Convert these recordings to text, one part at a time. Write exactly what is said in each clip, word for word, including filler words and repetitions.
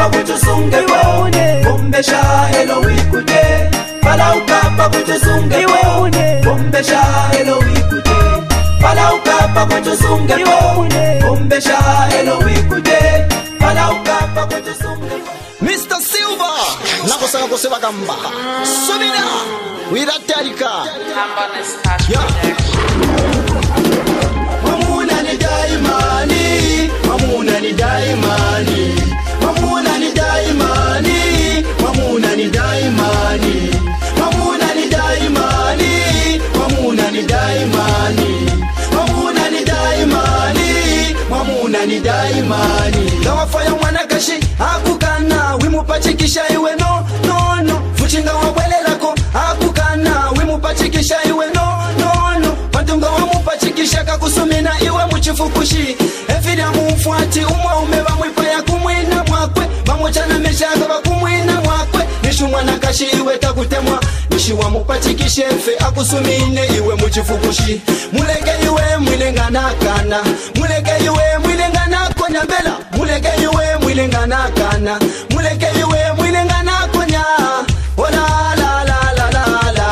ukapa kutusunge po Kumbesha elo wikute Pala ukapa kutusunge po Kumbesha elo wikute Pala ukapa kutusunge po Kumbesha elo wikute Pala ukapa kutusunge po Mister Silva Nako sanga kuseba gamba Subira Wira tarika Mamuna ni daimani Mamuna ni daimani Mamuna ni daimani Mamuna ni daimani Mamuna ni daimani Mamuna ni daimani Mamuna ni daimani Mamuna ni daimani Dawa faya mwana kashi Hakukana Wimupachikisha iwe no no no Fuchinga wabwele lako Hakukana Wimupachikisha iwe no no no Patunga wamupachikisha kakusumina iwe muchifukushi Efida mumfuati umwa umeba mwipaya kumwina mwakwe Bamochana meshaga bakumwina mwakwe Nishu mwana kashi iwe takutemwa Nishi wamupachikishe efe akusumine iwe muchifukushi Muleke iwe mwilengana kana Muleke iwe mwilengana konya bela Muleke iwe mwilengana kana Muleke iwe mwilengana konya Ola la la la la la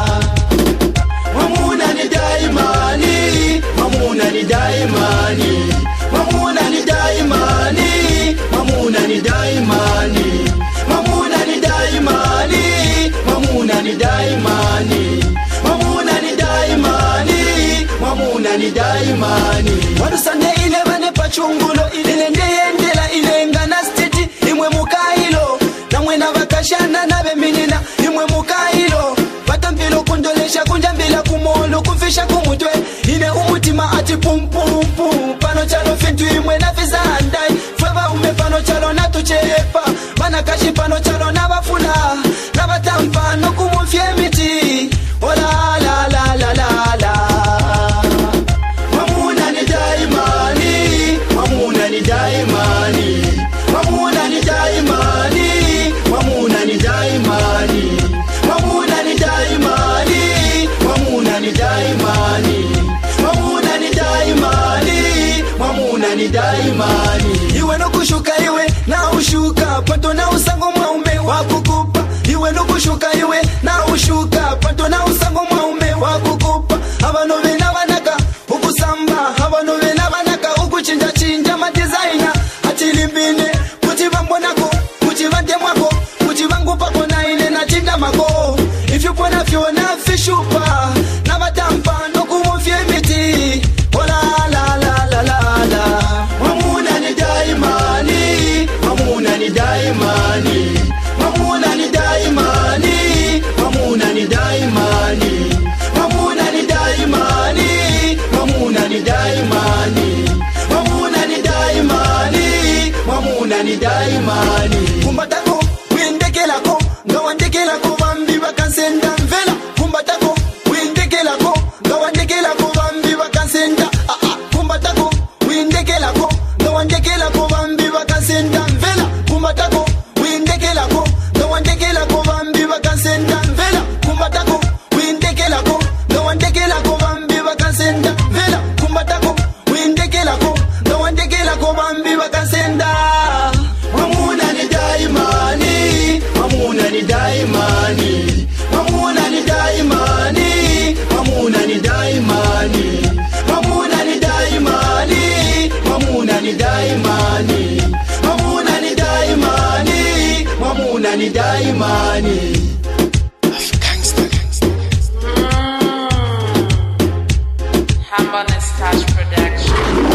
Mamuna ni daimani Mamuna ni daimani Mamuna ni daimani Mamuna ni daimani Mamuna ni daimani Mamuna ni daimani Mamuna ni daimani Mamuna ni daimani Wadusande ile vane pachungulo ile ndeyendela ile ngana stiti imwe mukailo na mwena vakashana na beminina imwe mukailo Batambilo kundolesha kunjambila kumolo kufisha kumutwe ine umutima ati pum pum pum Pano chalo fintu imwe na fizandai Fweba ume pano chalo na tuchepa Mana kashi pano chalo na bafula Na batampa no kumufye miti Ola la la la la la Mamuna ni daimani Mamuna ni daimani Mamuna ni daimani Mamuna ni daimani Mamuna ni daimani Mamuna ni daimani Mamuna ni daimani Mamuna ni daimani Iwe no kushuka iwe na ushuka Pato na usango mwaume wakukupa Iwe no kushuka iwe na ushuka Pato na usango mwaume wakukupa Abano vena vanaka ukusamba Abano vena vanaka ukuchinja chinja madizaina Atilimbine kuchivangu nako Kuchivange mwako Kuchivangu pako na ile na chinda mako If you wanna feel na fishupa Na vatampa no kumufye miti Ola la la la la la Mamuna ni daimani Mamuna ni daimani Mamuna ni daimani Mamuna ni daimani Mamuna ni daimani Mamuna ni daimani Mamuna ni daimani Mamuna ni daimani Kumbatako windekelako Ngawandekelako vambi vakansenda mvela Kumbatako windekelako Ngawandekelako vambi vakansenda ah ah Kumbatako windekelako Ngawandekelako vambi vakansenda mvela Kumbatako windekelako Ngawandekelako vambi vakansenda mvela Kumbatako windekelako Ngawandekelako vambi vakansenda mvela Kumbatako windekelako Ngawandekelako vambi vakansenda Mamuna ni daimani Mamuna ni daimani Mamuna ni daimani Mamuna ni daimani Mamuna ni daimani Mamuna ni daimani Mamuna ni daimani Mamuna ni daimani Hambanes Touch Production.